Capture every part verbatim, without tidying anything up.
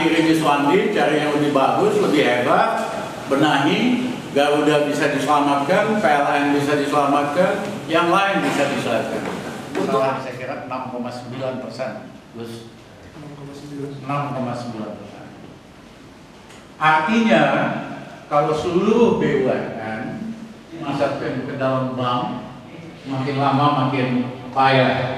akhiri Iswandi, cari yang lebih bagus, lebih hebat, benahi, Garuda bisa diselamatkan, P L N bisa diselamatkan, yang lain bisa diselamatkan. Untuk saya kira enam koma sembilan persen, Gus. enam koma sembilan persen. Artinya, kalau seluruh B U M N masukkan ke dalam bank, makin lama makin payah.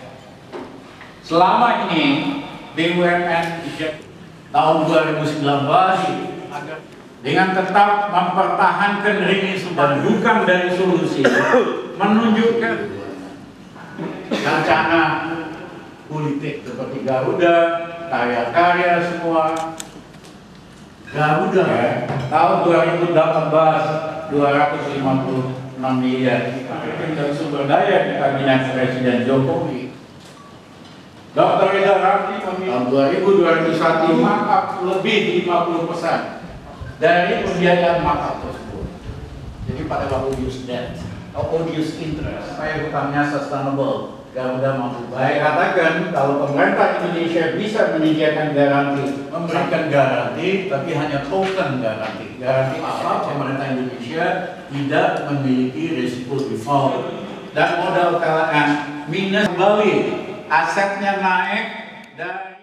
Selama ini B U M N tahun dua ribu sembilan belas dengan tetap mempertahankan rini dan bukan dari solusi, menunjukkan rencana politik seperti Garuda, karya-karya semua. Garuda ya, tahun dua ribu delapan belas dua ratus lima puluh enam miliar dan sumber daya di kabinet Presiden Jokowi. Dokter Ida Ramli tahun dua ribu dua ribu satu markup lebih lima puluh persen dari pembiayaan markup tersebut. Jadi pada waktu use debt atau use interest, supaya hutangnya sustainable, Garuda mampu. Saya katakan kalau pemerintah Indonesia bisa menyediakan garansi, memberikan garansi, tapi hanya token garansi. Garansi apa? Pemerintah Indonesia tidak memiliki risiko default dan modal P L N minus kembali, asetnya naik dan